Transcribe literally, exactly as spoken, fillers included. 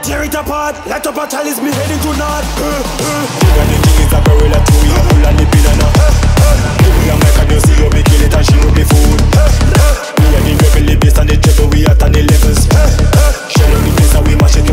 tear it apart. Light up a chalice, me heading to north. When the thing is a gorilla too, we can pull on the banana. Give me a mic and you see how we kill it and she will be food. We are the rebel, the bass and the treble, we at on the levels. Shell on the place and we mash it